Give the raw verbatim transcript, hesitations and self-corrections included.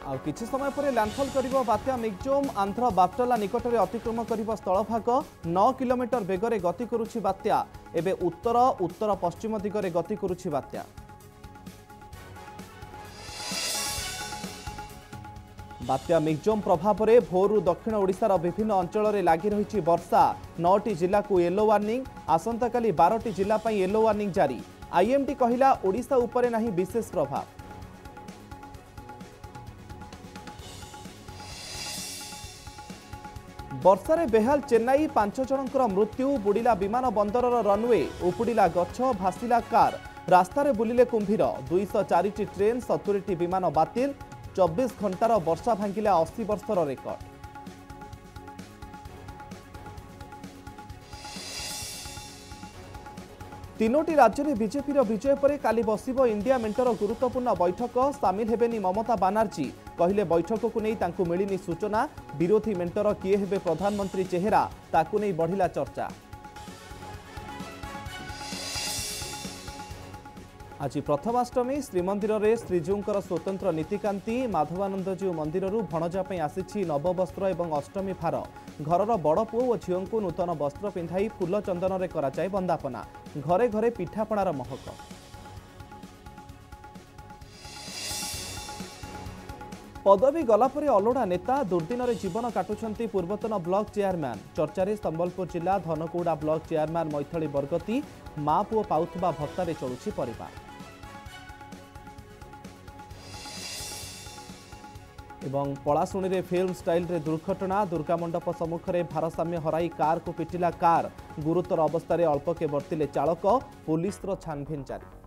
आ किछि समय पर लैंडफॉल करिबो बात्या मिगजोम आंध्र बाप्टला निकट में अतिक्रम करिबो स्थलभाग नौ किलोमीटर बेगरे गति करुछि बात्या एबे उत्तर उत्तर पश्चिम दिगरे गति करुछि बात्या। बात्या मिगजोम प्रभाव में भोरु दक्षिण ओडिशार विभिन्न अंचल में लगी रही वर्षा नौटी जिला को येलो वार्निंग आसंता काली बारटी जिला पर येलो वार्निंग जारी। आईएमडी कहिला ओडिशा उपरे नहीं विशेष प्रभाव। वर्षारे बेहाल चेन्नई पांच जनकर मृत्यु बुड़िला विमान बंदरर रनवे उपुड़िला गछ भासिला कार रास्तार बुलिले कुंभीर दुईश चार ट्रेन सतुरी विमान बातिल चौबीस घंटार वर्षा भांगिला अस्सी वर्षर रेकर्ड। तीनोटी राज्य में बीजेपी विजय पर काली बसिबो इंडिया मेंटर गुरुत्वपूर्ण बैठक सामिल हेबेनी ममता बानार्जी कहले बैठक को नहीं तांकु मिलिनी सूचना विरोधी मेंटर किए हेबे प्रधानमंत्री चेहरा ताकु नहीं बढ़िला चर्चा। आज प्रथमाष्टमी श्रीमंदिर में श्रीजीउंकर स्वतंत्र नीतिकांति माधवानंदजीउ मंदिर भणजा आसी नववस्त्र और अष्टमी भार घरर बड़ पुओ और झील को नूतन वस्त्र पिंधाई फूल चंदन में कराए वंदापना घरे घरे पिठापणार महक। पदवी गलापर अलोड़ा नेता दुर्दिन जीवन काटुंट पूर्वतन ब्लॉक चेयरमैन चर्चार संबलपुर जिला धनकौड़ा ब्लॉक चेयरमैन मैथिली बरगती माँ पुओ पाउथबा भत्तारे चलुछि परिवार। एवं पलाशुणी रे फिल्म स्टाइल रे दुर्घटना दुर्गा मंडप सम्मुख में भारसाम्य हराई कार को पिटिला कार गुरुतर अवस्था अल्पके बर्तिले चालक पुलिस छानभिन जारी।